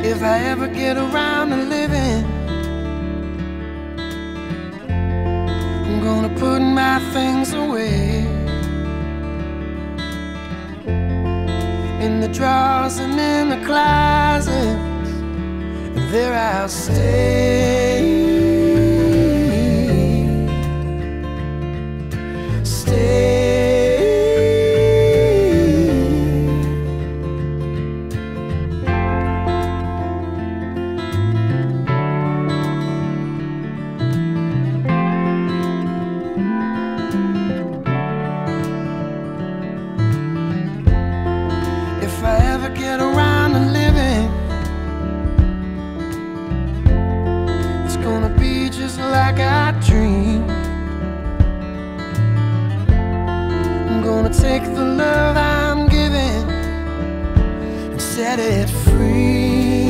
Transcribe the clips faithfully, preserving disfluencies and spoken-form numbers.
If I ever get around to living, I'm gonna put my things away in the drawers and in the closets, and there I'll stay. Stay. If I ever get around to living, it's gonna be just like I dreamed. I'm gonna take the love I'm giving and set it free.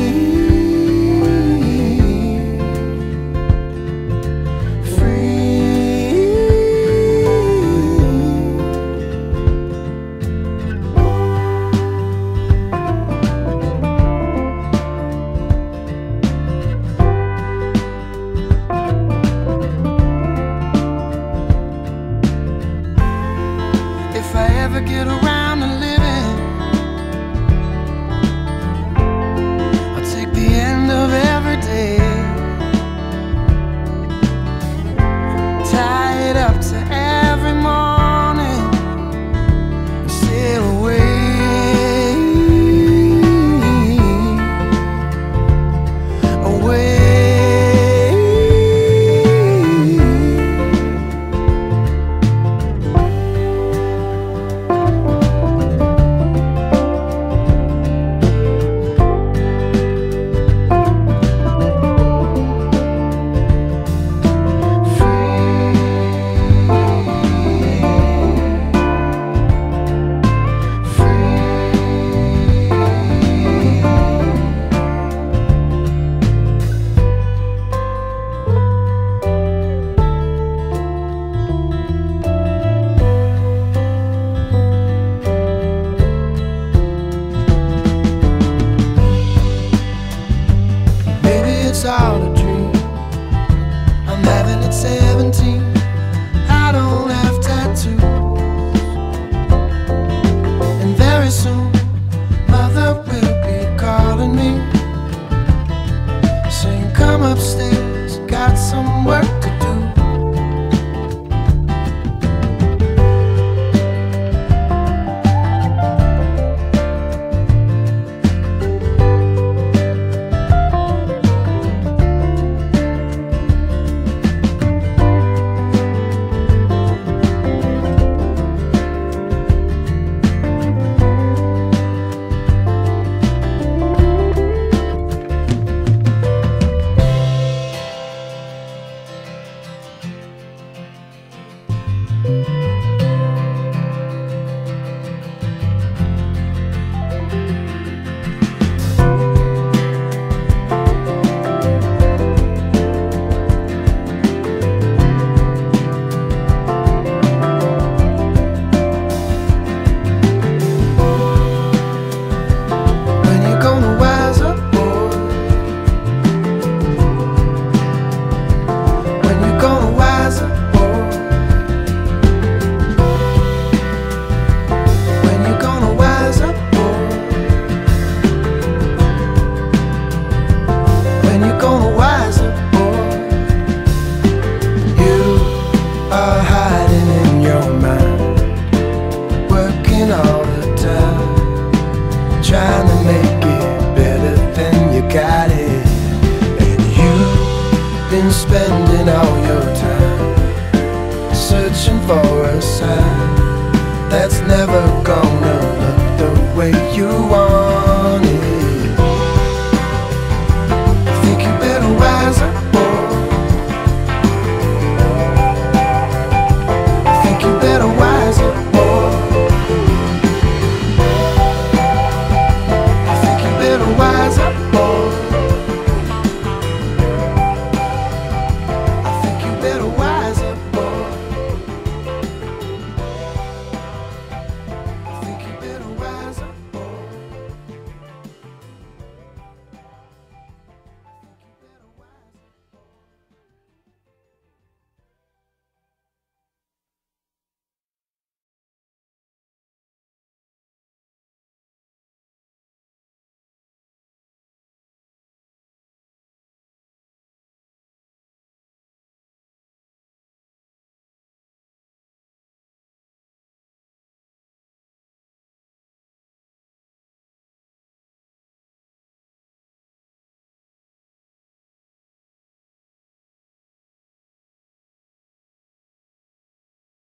If I ever get around to living, I'll take the end of every day, tie it up to every morning, and sail away. Away. It's all a dream. I'm having at seventeen. I don't have tattoos, and very soon mother will be calling me, saying come upstairs, got some work to do. Trying to make it better than you got it, and you've been spending all your time searching for a sign that's never gone.